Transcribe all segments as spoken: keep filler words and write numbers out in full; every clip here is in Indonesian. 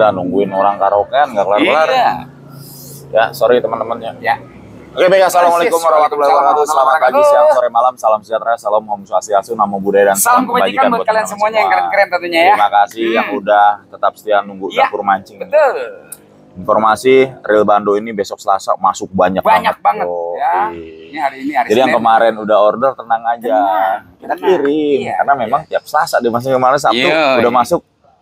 Gila, nungguin orang karaokean nggak kelar-kelar. Iya. Ya, sorry teman-temannya. Ya. Oke, baik. Assalamualaikum warahmatullahi wabarakatuh. Selamat pagi, siang, sore, malam. Salam sejahtera, salam Om Swastiastu, Namo Buddhaya, dan salam kebajikan buat kalian semuanya yang keren-keren tentunya ya. Terima kasih hmm. yang udah tetap setia nunggu ya, dapur mancing. Betul. Informasi Reel Bando ini besok Selasa masuk banyak, banyak banget. banget. Oh, ya. Ini hari ini hari Jadi Senin. Yang kemarin udah order tenang aja. Tenang. Kita tenang. kirim iya. Karena memang iya. tiap Selasa di masing kemarin Sabtu Yoi. udah masuk.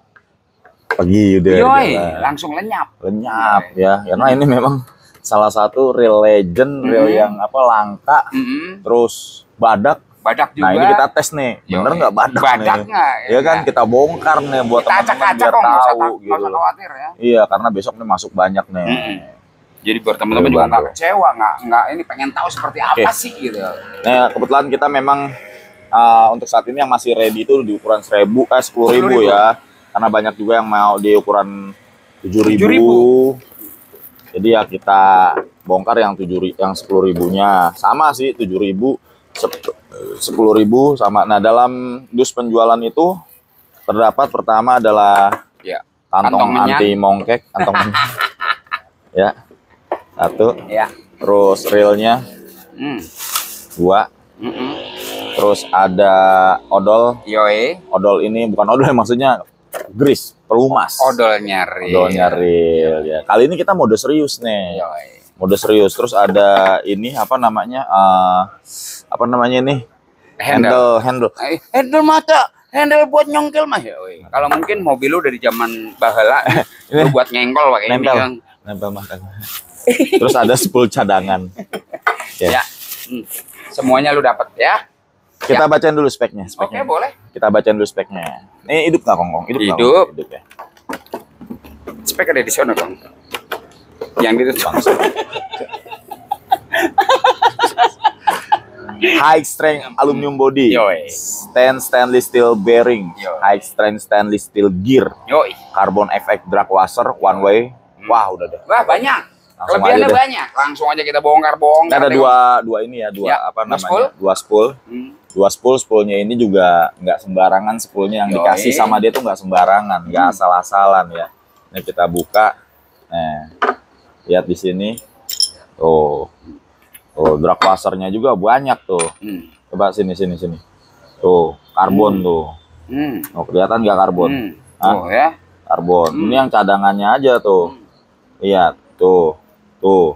Pagi udah. Yoi, langsung lenyap. Lenyap Yoi. ya. Karena ini memang salah satu reel legend, reel mm-hmm. yang apa langka, mm-hmm. terus badak. Badak juga. Nah ini kita tes nih, bener nggak badak, badak nih? Nggak, ya, ya kan kita bongkar nih buat teman-teman biar kok, tahu usah, gitu. usah khawatir ya. Iya karena besok nih masuk banyak nih. Mm-hmm. Jadi buat teman-teman juga nggak kecewa, nggak nggak ini pengen tahu seperti apa okay. sih gitu. Nah kebetulan kita memang uh, untuk saat ini yang masih ready itu di ukuran seribu, eh sepuluh ribu ya, karena banyak juga yang mau di ukuran tujuh ribu. Jadi ya kita bongkar yang tujuh yang sepuluh ribunya sama sih tujuh ribu sepuluh ribu sama. Nah dalam dus penjualan itu terdapat pertama adalah ya, kantong, kantong anti mongkek, kantong ya satu, ya. Terus reelnya hmm. dua, mm -mm. Terus ada odol, Yoi. Odol ini bukan odol maksudnya grease, pelumas. Odolnya reel. Odolnya reel ya. Kali ini kita mode serius nih. Yoi. Mode serius. Terus ada ini apa namanya? Uh, apa namanya ini? Handle, handle. Handle, handle mata. Handle buat nyongkel mah ya. Kalau mungkin mobil lu dari zaman bahala lu buat nyenggol pakai nempel. ini. Nempel makan. Terus ada spool cadangan. Ya. ya. Hmm. Semuanya lu dapat ya. Kita ya. bacain dulu speknya. speknya. Oke, boleh. Kita bacain dulu speknya. Ini hidup nggak, Kong? Hidup. Hidup. Hidup. hidup ya. Spek ada di sana, Kong. Yang itu bangsa. High strength aluminium body. Yoi. Stand stainless steel bearing. Yoi. High strength stainless steel gear. Yoi. Carbon effect drag washer one way. Hmm. Wah, udah deh. Wah, banyak. Kelebihannya banyak. Langsung aja kita bongkar-bongkar. Ada dua dua ini ya, dua ya, apa namanya? Spool? Dua spool. Hmm. Dua spool, spoolnya ini juga nggak sembarangan, spoolnya yang Yoi. dikasih sama dia tuh nggak sembarangan, nggak hmm. asal-asalan ya. Ini kita buka, nah lihat di sini, tuh, tuh drag washernya juga banyak tuh. Hmm. Coba sini sini sini, tuh karbon hmm. tuh, hmm. oh kelihatan nggak karbon? Hmm. Oh ya, karbon. Hmm. Ini yang cadangannya aja tuh, hmm. lihat tuh, tuh,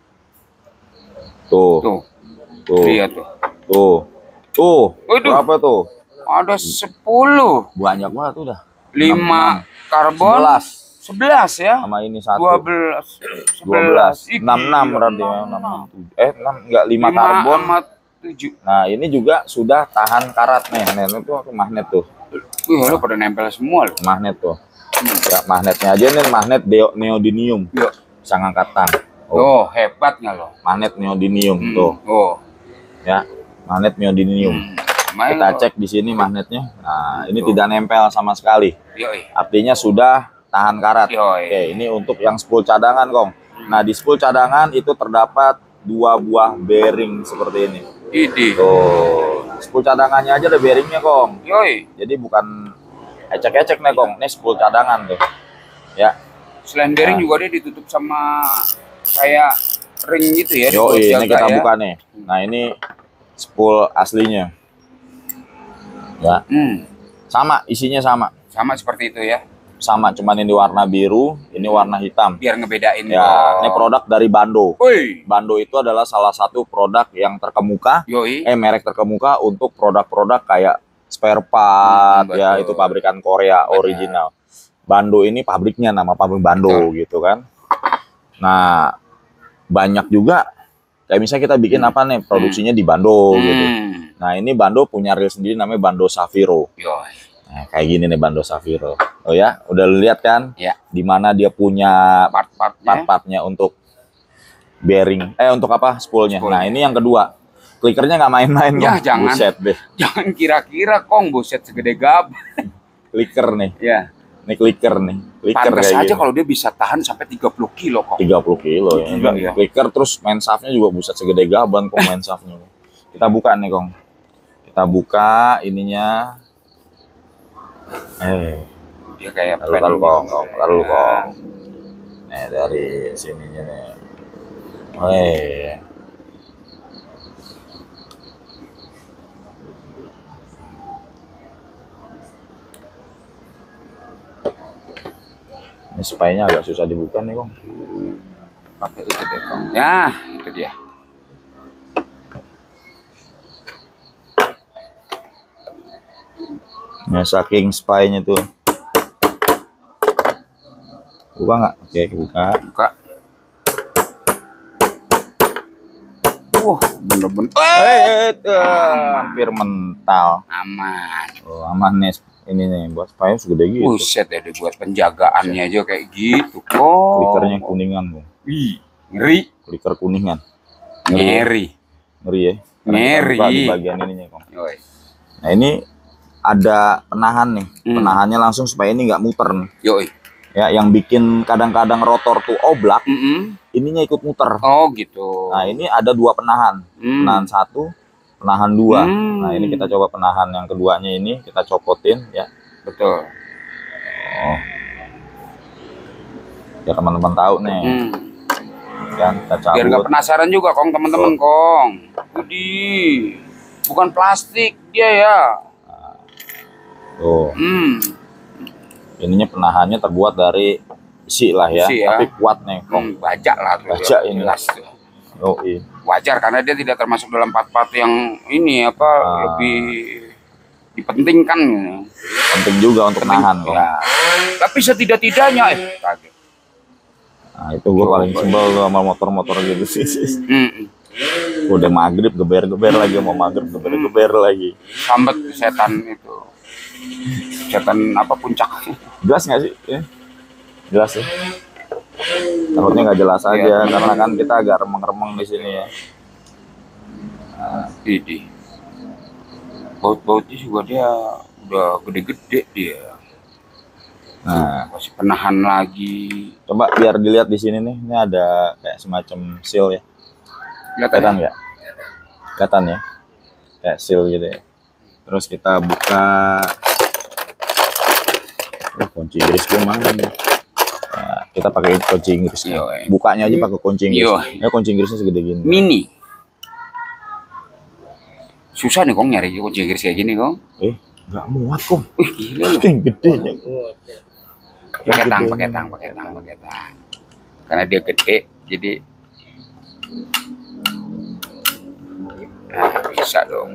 tuh, tuh, tuh, lihat tuh, tuh. Tuh, berapa tuh? Ada sepuluh. Banyak banget udah. lima karbon. sebelas. sebelas ya. Sama ini satu. dua belas. dua belas. enam puluh enam berarti ya. Eh, enam enggak lima karbon. tujuh. Nah, ini juga sudah tahan karat nih. Nih, itu tuh magnet tuh. Wih, lu pada nempel semua loh. Magnet tuh. Ya, magnetnya aja nih magnet neodymium. Yuk. Bisa ngangkat tang. Oh, oh hebat nggak lo? Magnet neodymium hmm. tuh. Oh. Ya. Magnet neodymium. Hmm, kita cek di sini magnetnya. Nah, ini Tuh. tidak nempel sama sekali. Yoi. Artinya sudah tahan karat. Yoi. Oke, ini untuk yang spool cadangan, Kong. Hmm. Nah, di spool cadangan itu terdapat dua buah bearing seperti ini. Ini. Tuh. Spool cadangannya aja ada bearingnya, Kong. Yoi. Jadi bukan ecek-ecek nih, Kong. Ini spool cadangan tuh. Ya. Selain bearing nah. juga dia ditutup sama kayak ring gitu ya. Yoi, ini kita ya. buka nih. Nah, ini spool aslinya ya hmm. sama isinya sama sama seperti itu ya, sama cuman ini warna biru, ini warna hitam biar ngebedain ya. Oh. Ini produk dari Bando. Ui. Bando itu adalah salah satu produk yang terkemuka Yoi. eh merek terkemuka untuk produk-produk kayak spare part hmm, ya, itu pabrikan Korea betul. Original. Bando ini pabriknya nama pabrik Bando betul. Gitu kan. Nah banyak juga kayak misalnya kita bikin hmm. apa nih, produksinya hmm. di Bando hmm. gitu. Nah ini Bando punya reel sendiri namanya Bando Safiro. Yoi. Nah, kayak gini nih Bando Safiro. Oh ya, udah lu lihat kan? Ya. Dimana dia punya part-partnya part-partnya untuk bearing, eh untuk apa? Spoolnya. Spoolnya. Nah ini yang kedua, klikernya nggak main-main. Ya jangan. Buset deh. Jangan kira-kira Kong, buset segede gab. Kliker nih. Ya. Ini clicker nih. Clicker pantes kayak aja gini. Kalau dia bisa tahan sampai tiga puluh kilo kok. tiga puluh kilo ya. Juga, ya. Clicker terus main shaftnya juga buset segede gaban kok main shaftnya. Kita buka nih Kong. Kita buka ininya. Eh. Dia kayak lalu lalu kong, lalu kong. Nah dari sininya nih. Woi. Ini spy-nya agak susah dibuka nih, Kong. Pakai itu deh, Kong. Ya, itu dia. Nah, saking spy-nya tuh. Buka nggak? Oke, buka. Buka. Wah, bener-bener. Eh, hampir mental. Aman. Oh, aman nih. Ini nih buat spy segede gitu. Buset ya, dibuat penjagaannya aja kayak gitu. Oh. Klikernya kuningan, Bang. Wih, ngeri. Kliker kuningan. Ngeri. Ngeri ya. Ngeri. Di bagian ininya, Kong. Yoi. Nah, ini ada penahan nih. Hmm. Penahannya langsung supaya ini nggak muter nih. Yoi. Ya, yang bikin kadang-kadang rotor tuh oblak, Mm -mm. ininya ikut muter. Oh gitu. Nah, ini ada dua penahan. Hmm. Penahan satu, penahan dua. Hmm. Nah, ini kita coba penahan yang keduanya ini, kita copotin ya. Betul. Oh. Ya teman-teman tahu nih. Hmm. Kan kita cabut. Biar nggak penasaran juga, Kong, teman-teman, oh. Kong. Widih. Bukan plastik dia ya. Tuh. Hmm. Ininya penahannya terbuat dari besi lah ya, besi ya. Tapi kuat nih, Kong. Hmm, baja lah tuh. Baja ini. Jelas tuh. Oh, iya. Wajar karena dia tidak termasuk dalam part-part yang ini apa ah. lebih dipentingkan. Penting juga untuk penting, nahan, Kong. Ya. Tapi setidak-tidaknya eh kaget. Nah, itu gue paling sebel sama motor-motor gitu sih. Hmm. Udah maghrib geber-geber lagi, mau maghrib geber-geber lagi. Sambet setan itu. Setan apa puncak? Jelas nggak sih? Ya. Jelas ya. Takutnya nggak jelas aja ya, karena kan kita agak remeng-remeng di sini ya. Nah, ini baut-bautnya juga dia udah gede-gede dia. Nah, masih penahan lagi. Coba biar dilihat di sini nih, ini ada kayak semacam seal ya. Kelihatan nggak? Kelihatan ya, kayak seal gitu ya. Terus kita buka. Oh, kunci Inggris gue mana nih? Nah, kita pakai kunci Inggris. Yo, eh. Bukanya aja pakai kunci Inggris. Yo. Ya kunci Inggrisnya segede gini. Mini. Susah nih, Kong, nyari kunci Inggris kayak gini, Kong. Eh, nggak muat, Kong. Wih, gila loh. Yang gede. Pakai tang, pakai tang, pakai tang, pakai tang. Karena dia gede, jadi nah, bisa dong.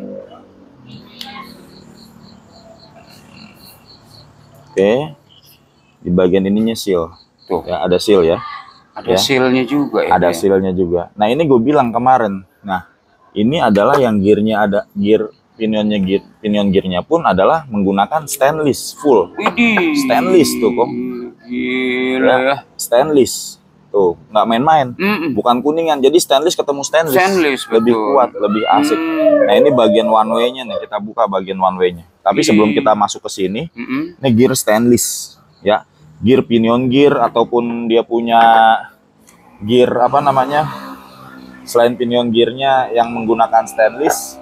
Oke, di bagian ininya seal. Tuh ya, ada seal ya. Ada ya. Sealnya juga ya. Ada ya? Sealnya juga. Nah, ini gue bilang kemarin. Nah, ini adalah yang gearnya ada gear pinionnya gear pinion gearnya pun adalah menggunakan stainless full. Widih. Stainless tuh, Kong. Gila ya. Stainless. Tuh, nggak main-main. Mm -mm. Bukan kuningan. Jadi stainless ketemu stainless. Stainless lebih betul. Kuat, lebih asik. Mm. Nah, ini bagian one way-nya nih. Kita buka bagian one way-nya. Tapi sebelum kita masuk ke sini, mm -hmm. ini gear stainless, ya, gear pinion gear ataupun dia punya gear apa namanya, selain pinion gearnya yang menggunakan stainless,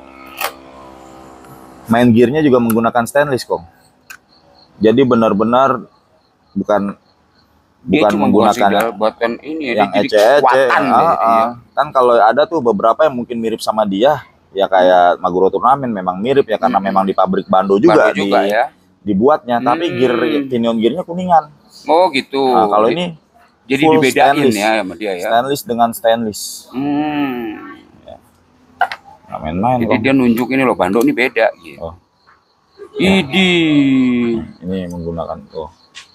main gearnya juga menggunakan stainless, Kong. Jadi benar-benar bukan dia bukan menggunakan buatan ini yang ece-ece. Ah, kan kalau ada tuh beberapa yang mungkin mirip sama dia. Ya kayak Maguro Turnamen memang mirip ya karena hmm. memang di pabrik Bando juga, Bando juga di, ya. dibuatnya, hmm. tapi gear pinion gearnya kuningan. Oh gitu. Nah, kalau ini jadi dibedain ya sama dia ya. Stainless dengan stainless. Hmm. Ya. Nah, main-main. Jadi dia nunjuk ini loh, Bando ini beda gitu. Oh. Idi. Nah, ini menggunakan tuh.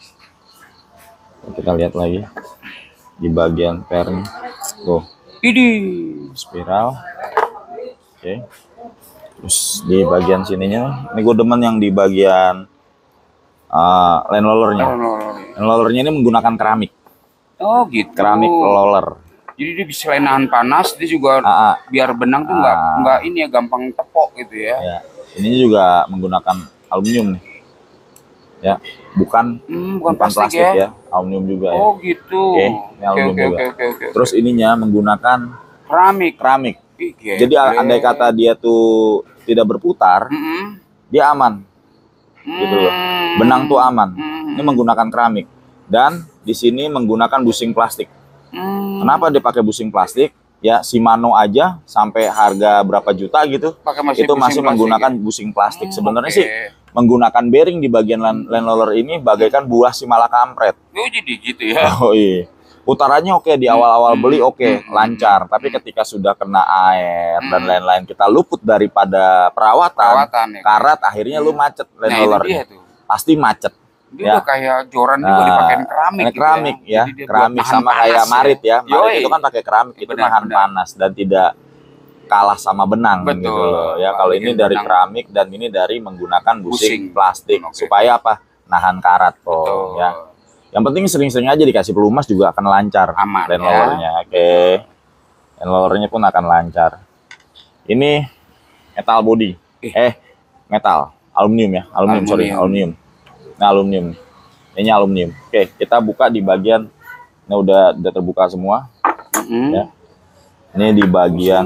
Kita lihat lagi di bagian pernya. Tuh. Idi. Spiral. Oke, okay. Terus di bagian sininya, ini gue demen yang di bagian uh, line rollernya. Line rollernya ini menggunakan keramik. Oh gitu. Keramik roller. Jadi dia bisa selain nahan panas, dia juga uh, biar benang tuh nggak uh, nggak ini ya gampang tepok gitu ya. Ya. Ini juga menggunakan aluminium nih. Ya, bukan hmm, bukan, bukan plastik, plastik ya. ya, aluminium juga oh, ya. Gitu. Oke, okay. Ini aluminium okay, okay, juga. Okay, okay, okay, Terus ininya menggunakan keramik. Keramik. Okay. Jadi andai kata dia tuh tidak berputar, mm -hmm. dia aman, mm -hmm. gitu loh. Benang tuh aman. Mm -hmm. Hmm. Ini menggunakan keramik dan di sini menggunakan busing plastik. Hmm. Kenapa dia pakai busing plastik? Ya Shimano aja sampai harga berapa juta gitu, masih itu masih menggunakan ya? busing plastik. Hmm, Sebenarnya okay. sih menggunakan bearing di bagian land, land roller ini bagaikan buah simala kampret. Oh jadi gitu ya? Oh iya. Putarannya oke okay, di awal-awal beli oke okay, hmm. lancar, tapi ketika sudah kena air hmm. dan lain-lain kita luput daripada perawatan, perawatan ya, karat, akhirnya hmm. lu macet land nah, roller. Pasti macet. Dia ya. udah kayak joran juga uh, dipakein keramik, gitu keramik ya, ya. keramik sama kayak marit ya, ya. marit Yoi. itu kan pakai keramik itu benar, nahan benar. panas dan tidak kalah sama benang. Betul. Gitu loh ya. Kalau ini dari benang. keramik dan ini dari menggunakan busing, busing. plastik okay. supaya apa? Nahan karat kok Betul. ya. Yang penting sering-sering aja dikasih pelumas juga akan lancar. Aman land rollernya, ya. oke. Okay. Land rollernya pun akan lancar. Ini metal body, eh, eh metal, aluminium ya, aluminium, aluminium. sorry, aluminium. Nah, aluminium. Ini aluminium. Oke, kita buka di bagian ini udah udah terbuka semua. Mm-hmm. Ya. Ini di bagian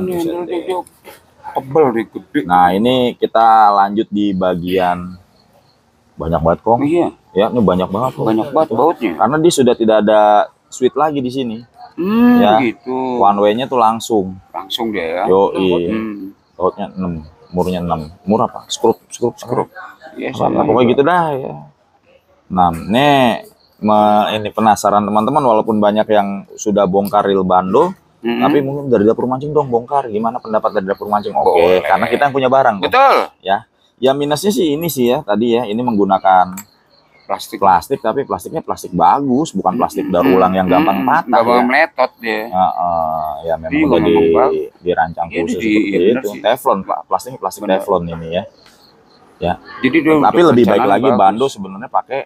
tebel nih, gede. Nah, ini kita lanjut di bagian banyak banget kok. Iya. Ya, ini banyak banget kok. Banyak banget bautnya. Karena dia sudah tidak ada switch lagi di sini. Hmm, ya, gitu. One way-nya tuh langsung. Langsung dia ya. Yo, iya. Hmm. Bautnya enam, murnya enam. Mur apa? Skrup, skrup, skrup. Iya, sama pokoknya gitu dah ya. Nah, ini me, ini penasaran teman-teman walaupun banyak yang sudah bongkar reel bando, mm-hmm. tapi mungkin dari dapur mancing dong bongkar. Gimana pendapat dari dapur mancing? Oke, okay, karena kita yang punya barang. Betul. Dong. Ya. Ya minusnya sih ini sih ya tadi ya, ini menggunakan plastik. Plastik tapi plastiknya plastik bagus, bukan plastik daur ulang yang gampang hmm, patah. Gampang ya. meletot dia. Uh, uh, ya memang udah di, dirancang ya, khusus di, seperti ya, itu. Teflon, plastiknya plastik bener. Teflon ini ya. Ya. Jadi tapi lebih baik lagi bagus. Bando sebenarnya pakai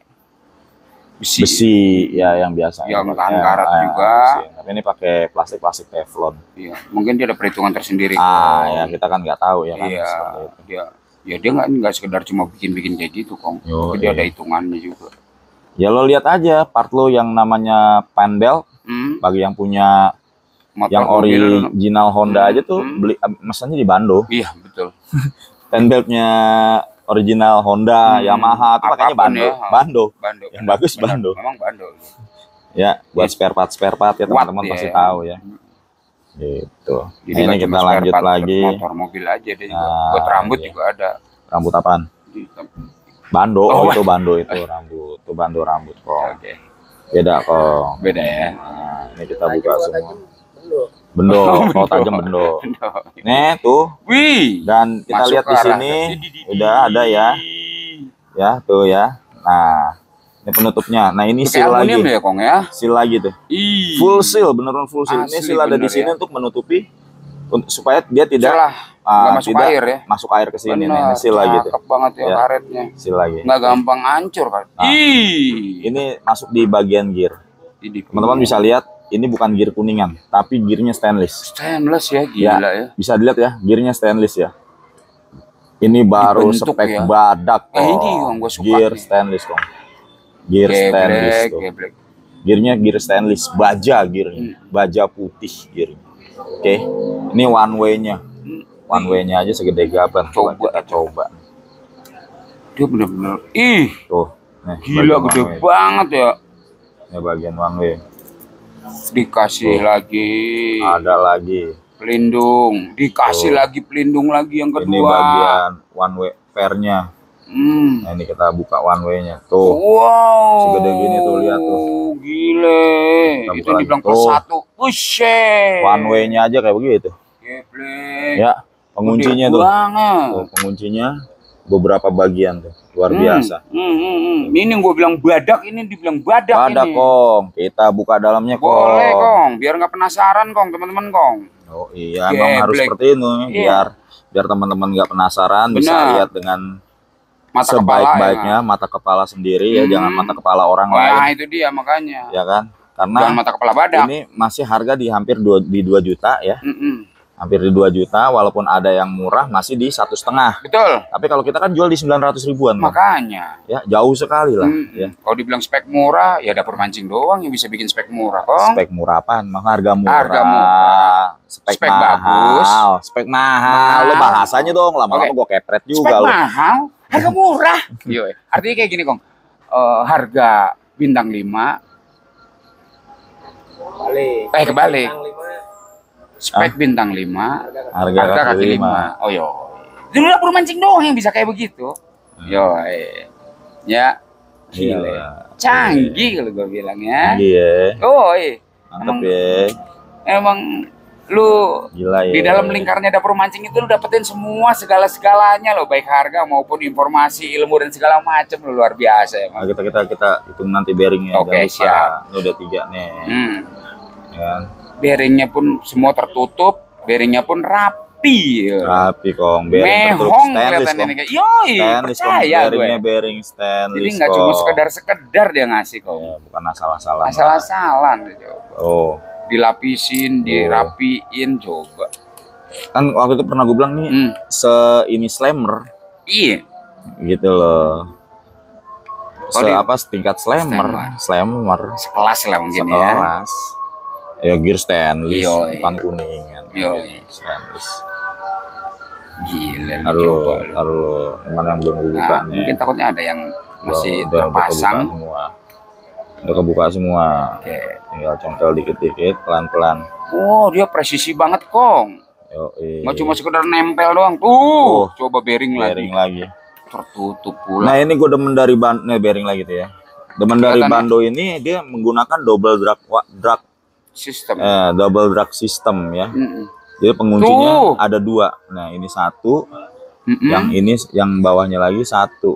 besi. besi ya yang biasa. Yang tahan ya, karat ya, juga. Besi. Tapi ini pakai plastik-plastik Teflon. Iya, mungkin dia ada perhitungan tersendiri. Ah, ya kita kan nggak tahu ya kan. Iya, dia ya dia nggak nggak sekedar cuma bikin-bikin kayak gitu, Kong. Yo, tapi dia iya. ada hitungannya juga. Ya lo lihat aja part lo yang namanya Pendel, hmm. bagi yang punya motor yang original Honda hmm. aja tuh hmm. beli mesennya di Bando. Iya, betul. Pendelnya original Honda, hmm. Yamaha, tuh pakainya Bando. Ya. Bando. Bando. Yang benar, bagus benar. Bando. Memang Bando. Ya, buat spare part spare part ya teman-teman pasti tahu ya. Gitu. Jadi nah, ini kita lanjut lagi. Motor mobil aja deh. Nah, buat rambut iya. juga ada. Rambut apaan? Bando. Oh, oh itu Bando itu rambut. Itu Bando rambut kok. Oke. Okay. Beda kok. Beda ya. Nah, ini kita buka semua. Bendo. Kalau tajam bendo. Nih tuh. Wih. Dan kita lihat di sini udah ada ya. Ya tuh ya. Nah. Ini penutupnya. Nah ini seal lagi. Ya, Kong, ya? Seal lagi tuh. Ih. Full seal, beneran full seal. Asli, ini seal ada di sini ya? Untuk menutupi untuk supaya dia tidak uh, masuk tidak air ya. Masuk air ke sini nih. Seal lagi tuh. Cakep banget ya, ya karetnya. Seal lagi. Nggak gampang hancur kan. Nah, Ih. Ini masuk di bagian gear. Teman-teman bisa lihat ini bukan gear kuningan, tapi gearnya stainless. Stainless ya, gila ya. ya. Bisa dilihat ya, gearnya stainless ya. Ini baru dibentuk spek ya. Badak. Eh, ini yang gua suka gear nih. Stainless kok. Gear geblek, stainless tuh. Geblek. Gearnya gear stainless, baja gearnya, hmm. baja putih gearnya. Oke, okay. Ini one way-nya, one way-nya aja segede gaban. Coba kita coba. Dia bener-bener, ih, tuh, nih, gila gede banget ya. Ini bagian one way. Dikasih tuh. Lagi. Ada lagi. Pelindung, dikasih tuh. Lagi pelindung lagi yang kedua. Ini bagian one way pair-nya. Hmm. Nah, ini kita buka one way-nya tuh. Wow. Segede gini tuh lihat tuh. Gile. Itu dibilang plus satu. Buset. One way-nya aja kayak begitu. Geblek. Ya, penguncinya tuh. tuh. Penguncinya beberapa bagian tuh. Luar hmm. biasa. Hmm, hmm, hmm. Ini gue bilang badak, ini dibilang badak, badak ini. Kong. Kita buka dalamnya Kong. Boleh Kong, biar nggak penasaran Kong, teman-teman Kong. Oh iya, Geblek. Emang harus seperti itu iya. biar biar teman-teman nggak penasaran. Benar. Bisa lihat dengan mata sebaik-baiknya ya, mata kepala sendiri ya, hmm. jangan mata kepala orang oh, lain. Nah, itu dia makanya. Ya kan? Karena jangan mata kepala badak. Ini masih harga di hampir dua, di dua juta ya. Mm -mm. Hampir di dua juta, walaupun ada yang murah masih di satu setengah. Betul. Tapi kalau kita kan jual di sembilan ratus ribuan. Makanya. Ya, jauh sekali lah. Mm -mm. Ya. Kalau dibilang spek murah, ya dapur mancing doang yang bisa bikin spek murah, Kong. Spek murah apaan? Mah harga murah. Harga murah. Spek, spek mahal. bagus. Spek mahal. Lo bahasanya dong, lama-lama okay. gue kepret juga. Spek lo. mahal. Harga murah. Yo, artinya kayak gini, Kong. uh, harga bintang lima. Balik. Eh kebalik. Bintang lima. Spek Ah. bintang lima, Harga, harga kaki kaki lima. lima. Oh yo. Dulu dapur mancing doang yang bisa kayak begitu. Yo, eh. Ya. Gila. Iya. Canggih kalau gue bilang ya. Iya. Oh, iya. Mantap Emang, ya. emang lu Gila ya. di dalam lingkarnya dapur mancing itu lu dapetin semua segala-segalanya loh, baik harga maupun informasi, ilmu dan segala macam, lu luar biasa Nah, emang. kita kita kita hitung nanti bearingnya. Oke, Jangan lupa. siap. Ini udah tiga nih. Hmm. Ya. Bearingnya pun semua tertutup, bearingnya pun rapi. Ya. Rapi kong, bearing tertutup Mehong stainless kelihatan kong. ini kayak. Yoi, Stainless kong, percaya gue. bearingnya bearing stainless. Jadi nggak cuma kong. sekedar-sekedar dia ngasih kok. Ya, bukan asal-asalan. Asal-asalan coba. Oh, Dilapisin, dirapiin coba. kan waktu itu pernah gue bilang nih, Hmm. se ini slammer Iya. gitu loh. Se Kalau di- apa setingkat slammer, slammer, Sekelas lah mungkin ya. sekelas. Ya gear stainless, Yoi. bukan kuningan. Yoi. Stainless. Gila lu Harus, coba lu. harus mana yang belum gue buka Nah, nih. mungkin takutnya ada yang masih Udah- udah kebuka terpasang. semua. Udah kebuka semua. Oke. Tinggal congkel dikit-dikit, pelan-pelan. Oh, dia presisi banget, Kong. Yoi. Nggak cuma sekedar nempel doang. Tuh, coba bearing, bearing lagi. lagi. Tertutup pula. Nah ini gue demen dari ban, nih bearing lagi tuh ya. Demen dari Kelihatan ya? bando ini dia menggunakan double drag, wa- drag, Sistem. eh, double drag system ya. Mm-mm. Jadi penguncinya Tuh. ada dua. Nah ini satu, Mm-mm. yang ini yang bawahnya lagi satu.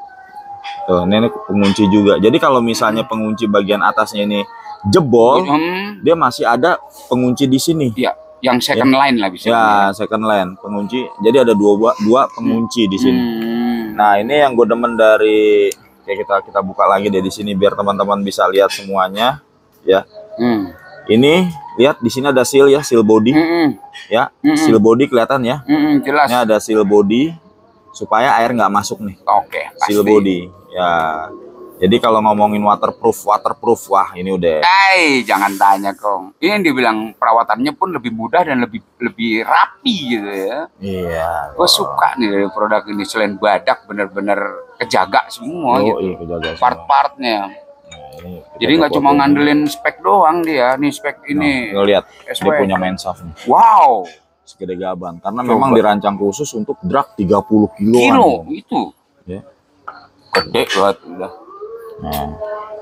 Tuh ini, ini pengunci juga. Jadi kalau misalnya pengunci bagian atasnya ini jebol, Hmm, dia masih ada pengunci di sini. ya, yang second line lah bisa. Ya second line pengunci. Jadi ada dua dua pengunci di sini. Hmm. Nah ini yang gue demen dari kayak kita kita buka lagi deh di sini biar teman-teman bisa lihat semuanya ya. Hmm. Ini lihat di sini ada seal ya, seal body Mm-mm. ya, Mm-mm. seal body kelihatan ya. Mm-mm, jelas. Ini ada seal body supaya air nggak masuk nih. Oke, pasti. Seal body ya. Jadi kalau ngomongin waterproof, waterproof wah ini udah. Eh, jangan tanya, Kong. Ini yang dibilang perawatannya pun lebih mudah dan lebih lebih rapi gitu ya. Iya. Gue suka nih dari produk ini, selain badak bener-bener kejaga semua Oh, gitu. iya, kejaga semua. Part-partnya. Nah, ini kita Jadi nggak cuma copotin. ngandelin spek doang dia. Nih spek Nah, ini. lo lihat S W. dia punya main shaft nih. Wow, Segede gaban karena Coba. memang dirancang khusus untuk drag tiga puluh kiloan. kilo itu. Ya. Gede banget udah. Nah,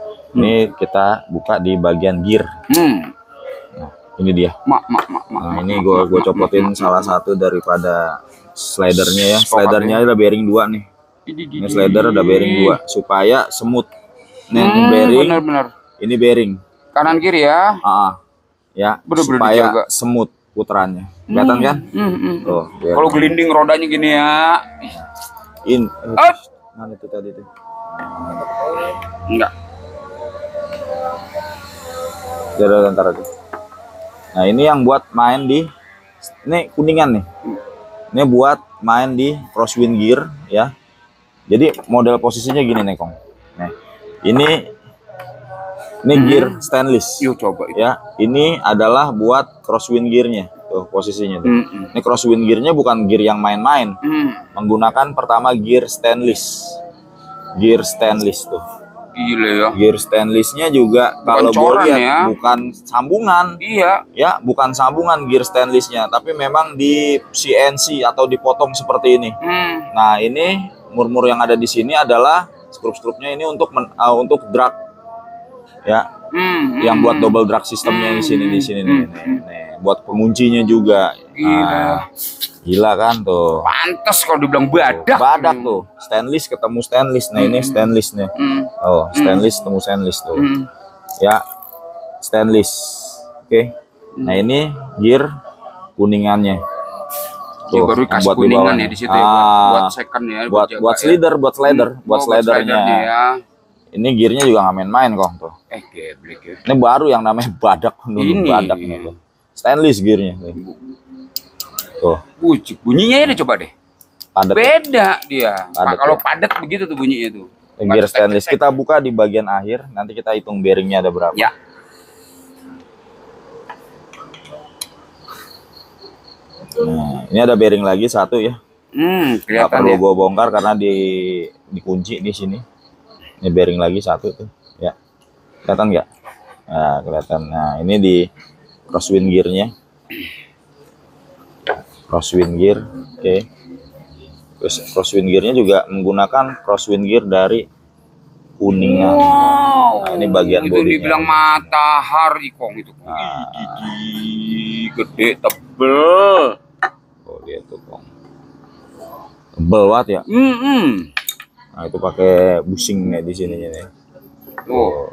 ini kita buka di bagian gear. Hmm. Nah, ini dia. Mak, mak, mak, mak. Nah, mak, ini mak, gue mak, gue mak, copotin mak, salah mak. satu daripada slidernya ya. Spokat Slidernya ya. ada bearing dua nih. Ini slider ada bearing dua supaya smooth. Nih, ini Hmm, bearing, bener-bener. ini bearing. Kanan kiri ya. Ah, ya, Bener-bener supaya dijaga. smooth putarannya. Kelihatan kan? Hmm, hmm. Tuh, bearing. Kalau gelinding rodanya gini ya. in. Up. Mana itu tadi tuh? Enggak. Udah, ntar aja. Nah ini yang buat main di, ini kuningan nih. Ini buat main di crosswind gear ya. Jadi model posisinya gini nih Kong. Nah ini ini Hmm. gear stainless Yuk coba itu. ya. Ini adalah buat crosswind gearnya. Tuh posisinya tuh. Hmm, hmm. Ini crosswind gearnya bukan gear yang main-main. Hmm. Menggunakan pertama gear stainless. Gear stainless tuh. Gila ya. Gear stainlessnya juga kalau gue coran lihat ya. bukan sambungan. Iya. Ya, bukan sambungan gear stainlessnya, tapi memang di C N C atau dipotong seperti ini. Hmm. Nah, ini mur-mur yang ada di sini adalah skrup-skrupnya ini untuk men, uh, untuk drag, ya, Hmm. yang hmm. buat double drag sistemnya di sini di sini nih, Hmm. nih, nih. Buat penguncinya juga. Gila. Nah, gila kan tuh. Pantes kalau dibilang badak. Badak tuh, stainless ketemu stainless. Nah, ini stainless nih. Hmm. Oh, stainless ketemu stainless tuh. Hmm. Ya, stainless. Oke. Nah, ini gear kuningannya. Dia baru yang kasih buat di kuningan bawahnya. ya di situ ya, Ah, buat, buat second ya, buat jaga buat ya. slider, buat slider, Hmm. buat Oh, slidernya. ya. Ini gearnya juga nggak main-main kok tuh. Eh, geblek ya. Ini baru yang namanya badak, dulu Ini. badak nih tuh. Stainless gearnya. Tuh. Tuh, Bucik. Bunyinya ini coba deh. padat. Beda dia. Padat Pak, kalau ya. padat begitu tuh bunyinya tuh. Gear Padat, stainless. tek, tek, tek. Kita buka di bagian akhir, nanti kita hitung bearingnya ada berapa. Ya. Nah, ini ada bearing lagi satu ya. Hmm, Nggak kelihatan perlu ya. gue bongkar karena di dikunci di sini. Ini bearing lagi satu tuh, ya. Kelihatan nggak? Nah, kelihatan. Nah, ini di crosswind gearnya. Crosswind gear, oke. Okay. Terus crosswind gearnya juga menggunakan crosswind gear dari Kuningan. Wow. Nah, ini bagian itu bodinya. Dibilang matahari kong itu. Nah. Gede, tebel. Oh, dia tuh kong. Tebel banget ya. Mm -mm. Nah, itu pakai bushing nih di sini nih. Oh.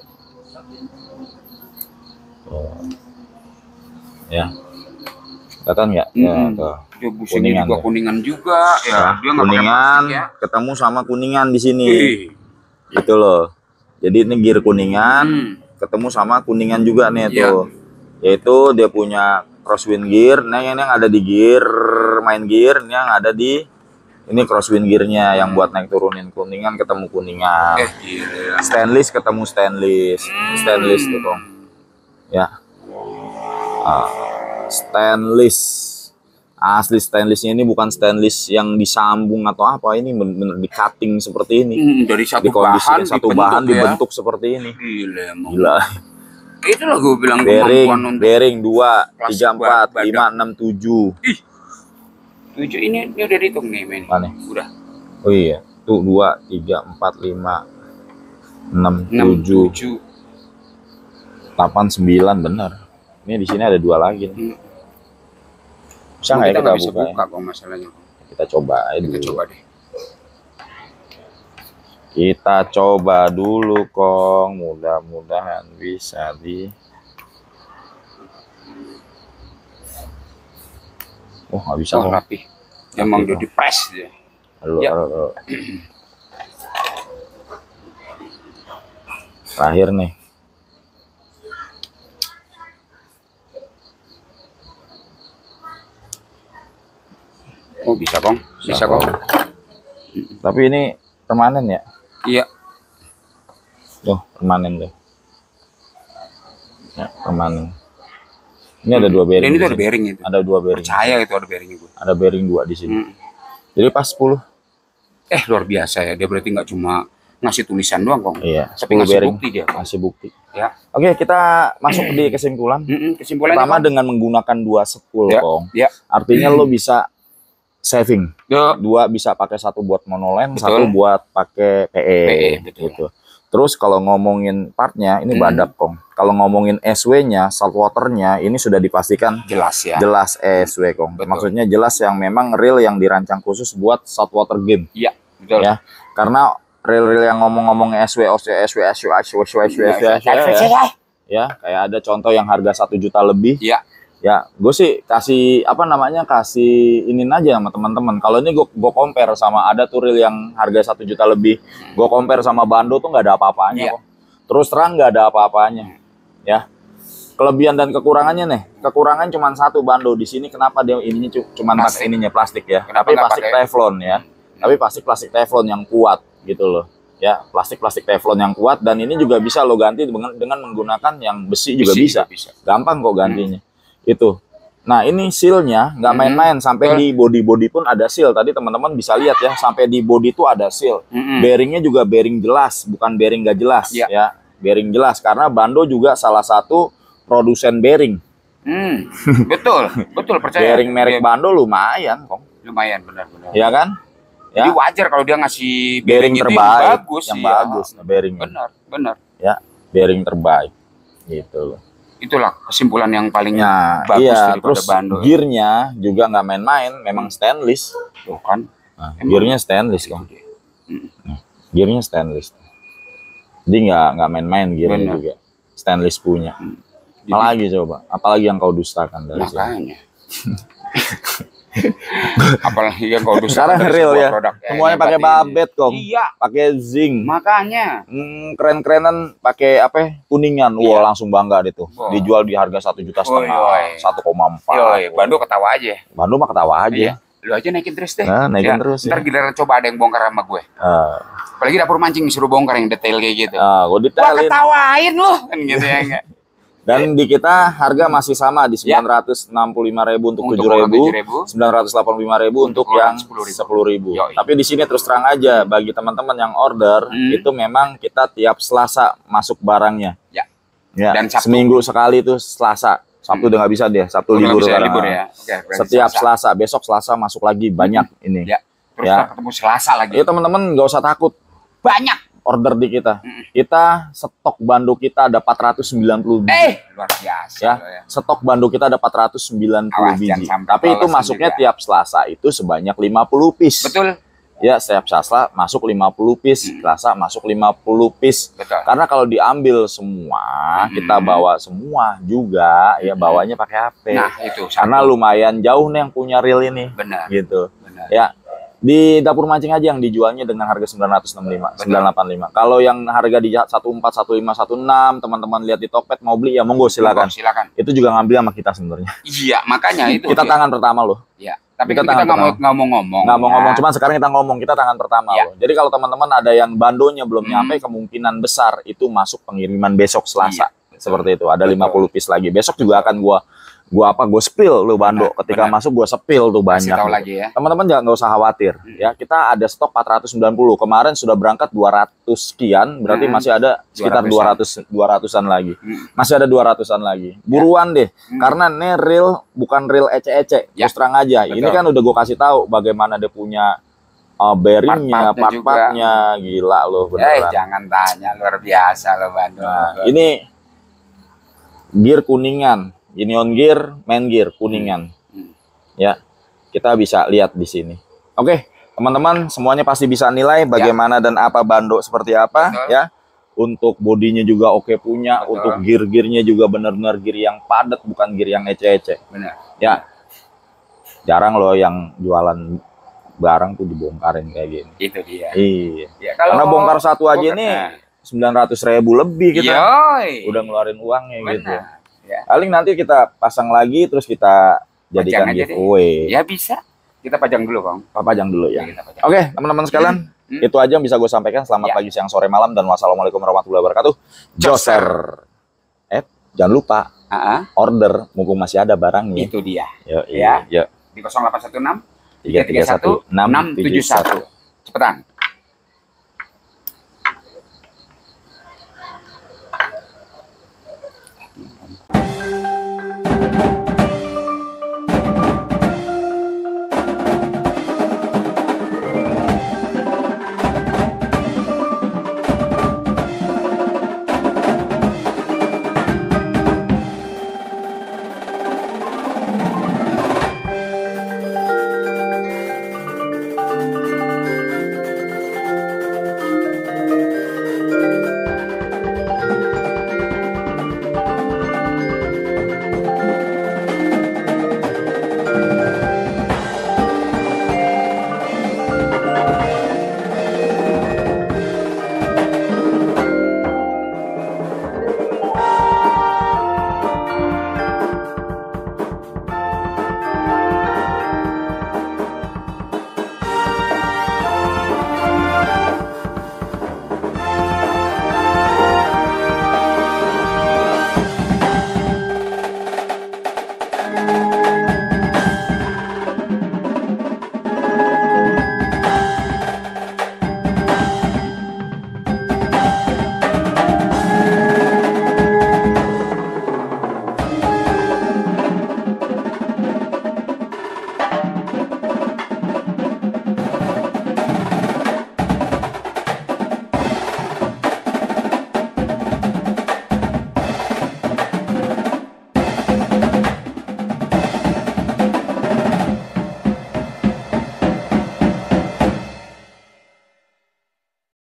Oh. Ya. Kelihatan nggak? Mm -mm. Ya, tuh. Ya, kuningan juga, ya. kuningan juga ya. Nah, Dia nggak kuningan pakai ya. ketemu sama kuningan di sini. Hei. Gitu loh. Jadi ini gear kuningan Hmm. ketemu sama kuningan juga nih Ya. tuh. Yaitu dia punya crosswind gear. Nah, yang yang ada di gear main gear, ini yang ada di ini crosswind gearnya yang buat naik turunin. Kuningan ketemu kuningan. Eh, gila. Stainless ketemu stainless. Hmm. Stainless tuh kong. Ya. Ah, stainless. Asli stainlessnya ini bukan stainless yang disambung atau apa, ini bener-bener di cutting seperti ini. Hmm, dari satu Dikondisikan bahan satu dibentuk bahan ya. dibentuk seperti ini. Gila emang. Gila. Itulah gue bilang Bearing, kemampuan untuk bearing dua, plastik tiga, empat, badak. lima, enam, tujuh. Ih. Tujuh ini, ini udah dihitung nih, men. Mana? Udah. Oh iya, tuh dua, tiga, empat, lima, enam, enam, tujuh, tujuh. delapan, sembilan, bener. Ini di sini ada dua lagi nih. Hmm. Bisa nggak ya kita kita nggak bisa buka? buka Ya? kok masalahnya. Kita coba aja Kita dulu. coba deh. Kita coba dulu, Kong. Mudah-mudahan bisa di. Oh, nggak bisa. Oh, Kong. rapi. Emang Rapi, udah Kong. dipres dia. Halo, Ya. halo, halo. Terakhir nih. Oh, bisa, Kong. Bisa, Bisa, Kong. Tapi ini permanen ya? Iya. Tuh, permanen tuh. Ya, permanen. Ini ada dua bearing. Dan itu di ada sini. bearing itu. Ada dua bearing. Percaya itu ada bearing itu. Ada bearing dua di sini. Hmm. Jadi pas sepuluh. Eh, luar biasa ya. Dia berarti nggak cuma ngasih tulisan doang, Kong. Iya, Tapi sepuluh ngasih bearing. bukti dia. Kasih bukti. Ya. Oke, kita masuk di kesimpulan. Mm-mm, kesimpulannya, Pertama Kong. dengan menggunakan dua spool, Ya, Kong. ya. Artinya lo bisa saving. Ya. Dua bisa pakai satu buat monolem, Betul. satu buat pakai P E, P E, betul. gitu. Terus kalau ngomongin partnya ini Hmm. badak, Kong. Kalau ngomongin S W-nya, saltwater-nya ini sudah dipastikan Jelas ya. jelas S W, Kong. Betul. Maksudnya jelas yang memang real yang dirancang khusus buat saltwater game. Iya, betul. Ya. Karena real-real yang ngomong-ngomong S W, S W, S W, S W, S W, S W, S W, S W, ya. Ya, kayak ada contoh yang harga satu juta lebih. Iya. Ya, gue sih kasih apa namanya kasih inin aja sama teman-teman. Kalau ini gue gue compare sama ada tuh reel yang harga satu juta lebih. Gue compare sama Bando tuh nggak ada apa-apanya Iya. kok. Terus terang nggak ada apa-apanya. Ya. Kelebihan dan kekurangannya nih. Kekurangan cuma satu Bando di sini. Kenapa dia ininya cu- cuman Plastik. pakai ininya plastik ya? Kenapa Tapi nggak plastik pakai- teflon ya. Tapi plastik plastik teflon yang kuat gitu loh. Ya, plastik plastik teflon yang kuat dan ini juga bisa lo ganti dengan dengan menggunakan yang besi juga Besi bisa. juga bisa. Gampang kok gantinya. Itu. Nah, ini seal-nya nggak Hmm. main-main, sampai Betul. di body-body pun ada seal. Tadi teman-teman bisa lihat ya, sampai di body itu ada seal. Mm-mm. Bearingnya juga bearing jelas, bukan bearing nggak jelas Ya. ya. Bearing jelas karena Bando juga salah satu produsen bearing. Hmm, betul, betul percaya. Bearing merek Dia Bando lumayan, kok. lumayan benar-benar. Ya kan? Jadi Ya. wajar kalau dia ngasih Bearing itu terbaik, yang bagus, yang iya. bagus nah, bearingnya. Benar, benar. Ya, bearing terbaik. Gitu loh. Itulah kesimpulan yang paling Nah, bagus iya, daripada terus Bando. ya. gearnya juga nggak main-main, memang stainless. Tuh kan. Nah, Emang. gearnya stainless, Kong. Hmm. Gearnya stainless. Jadi nggak nggak main-main gearnya Benar. juga. Stainless punya. Jadi, Apalagi coba? Apalagi yang kau dustakan dari sini? makanya. Apalagi yang kau dustakan Sekarang dari real sebuah ya. produk. Eh, Semuanya hebat pakai ini. babet, Kong. Iya, Pakai zinc. makanya. Hmm, keren-kerenan pakai apa? ya? Kuningan. Wah, Iya. langsung bangga deh tuh. Wah. Dijual di harga satu juta Oi, oi. setengah, satu koma empat. Yoi, Bando ketawa aja. Bandung mah ketawa aja. Iya. Lu aja naikin terus deh. Nah, naikin Ya, terus ya. Ntar giliran coba ada yang bongkar sama gue. Ah, Apalagi dapur mancing suruh bongkar yang detail kayak gitu. ah, gue Wah, detailin. ketawain lu kan gitu ya enggak. Dan di kita harga masih sama di sembilan ratus enam puluh lima ribu untuk tujuh ribu, sembilan ratus delapan puluh lima ribu untuk, untuk yang sepuluh ribu. Tapi di sini terus terang aja bagi teman-teman yang order hmm. itu memang kita tiap Selasa masuk barangnya. Ya. Ya. Dan Sabtu. Seminggu sekali itu Selasa. Sabtu hmm. udah nggak bisa deh. Sabtu oh, libur karena libur ya. Oke, setiap Selasa. Selasa, besok Selasa masuk lagi banyak hmm. ini. Ya. Terus ya. ketemu Selasa lagi. Ya teman-teman nggak usah takut. Banyak order di kita. Mm. Kita stok bando kita ada empat ratus sembilan puluh biji. Eh, luar biasa ya. ya. Stok bando kita ada empat ratus sembilan puluh Awas, biji. Tapi itu masuknya juga. Tiap Selasa itu sebanyak lima puluh piece. Betul. Ya, setiap Selasa masuk lima puluh piece, mm. Selasa masuk lima puluh piece. Betul. Karena kalau diambil semua, mm. kita bawa semua juga mm. ya bawanya pakai H P. Nah, itu. Karena satu. Lumayan jauh nih yang punya reel ini. Benar. Gitu. Benar. Ya. Di dapur mancing aja yang dijualnya dengan harga sembilan ratus enam puluh lima, sembilan ratus delapan puluh lima. Kalau yang harga di satu empat, satu lima, satu enam, teman-teman lihat di Tokped mau beli ya monggo silakan. Monggo, silakan. Itu juga ngambil sama kita sebenarnya. Iya, makanya itu. Kita ya. Tangan pertama loh. Iya. Tapi kita, kita nggak mau ngomong-ngomong. Nggak mau ya. ngomong, cuman sekarang kita ngomong, kita tangan pertama ya. Loh. Jadi kalau teman-teman ada yang bandonya belum hmm. nyampe, kemungkinan besar itu masuk pengiriman besok Selasa. Iya. Seperti itu. Ada betul. lima puluh piece lagi. Besok juga akan gua gua apa gue spill lu bando benar, ketika benar. Masuk gua spill tuh banyak gitu. Ya. Teman-teman jangan nggak usah khawatir hmm. ya, kita ada stok empat ratus sembilan puluh, kemarin sudah berangkat dua ratus sekian, berarti hmm. masih ada sekitar dua ratus dua ratusan lagi hmm. masih ada dua ratusan lagi, buruan ya. deh hmm. karena ini real bukan real ece-ece ya. Terus terang aja. Betul. Ini kan udah gue kasih tahu bagaimana dia punya uh, bearingnya, part-partnya, gila loh beneran. Eh, jangan tanya, luar biasa loh bando. Nah, ini gear kuningan, ini on gear, main gear kuningan. Hmm. Ya, kita bisa lihat di sini. Oke, teman-teman semuanya pasti bisa nilai bagaimana ya. Dan apa bando seperti apa. Betul. Ya. Untuk bodinya juga oke punya. Betul. Untuk gear-gearnya juga benar-benar gear yang padat, bukan gear yang ece-ece. Benar. Ya, jarang loh yang jualan barang tuh dibongkarin kayak gini. Itu dia. Iya. Ya, kalau karena bongkar satu aja bongkar, nih sembilan ratus ribu lebih kita. Yoi. Udah ngeluarin uangnya. Benar. Gitu. Ya. Paling nanti kita pasang lagi terus kita jadikan giveaway. Ya bisa. Kita pajang dulu, Bang. Pajang dulu ya. ya Oke, teman-teman sekalian, hmm. itu aja yang bisa gue sampaikan. Selamat ya. Pagi, siang, sore, malam, dan wassalamualaikum warahmatullahi wabarakatuh. Joser. Eh, jangan lupa uh-huh. order, mumpung masih ada barangnya. Itu dia. Yo, iya, ya. Yo. Di nol delapan satu enam tiga tiga satu enam tujuh satu. Cepetan. Thank you.